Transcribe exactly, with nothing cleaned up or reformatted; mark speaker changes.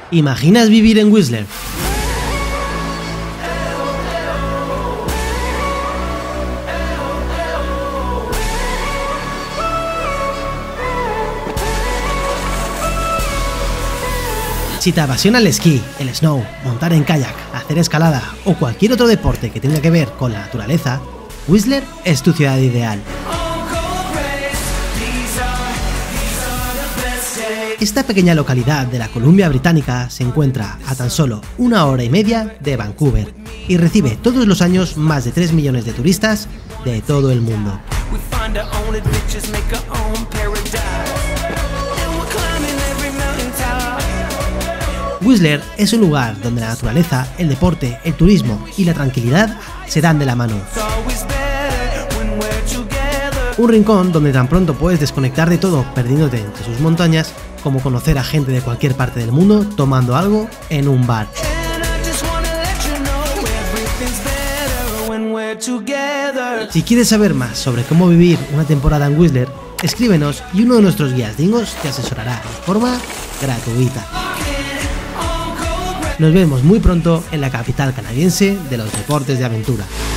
Speaker 1: ¿Imaginas vivir en Whistler? Si te apasiona el esquí, el snow, montar en kayak, hacer escalada o cualquier otro deporte que tenga que ver con la naturaleza, Whistler es tu ciudad ideal. Esta pequeña localidad de la Columbia Británica se encuentra a tan solo una hora y media de Vancouver y recibe todos los años más de tres millones de turistas de todo el mundo. Whistler es un lugar donde la naturaleza, el deporte, el turismo y la tranquilidad se dan de la mano. Un rincón donde tan pronto puedes desconectar de todo perdiéndote entre sus montañas, como conocer a gente de cualquier parte del mundo tomando algo en un bar. Si quieres saber más sobre cómo vivir una temporada en Whistler, escríbenos y uno de nuestros guías gringos te asesorará de forma gratuita. Nos vemos muy pronto en la capital canadiense de los deportes de aventura.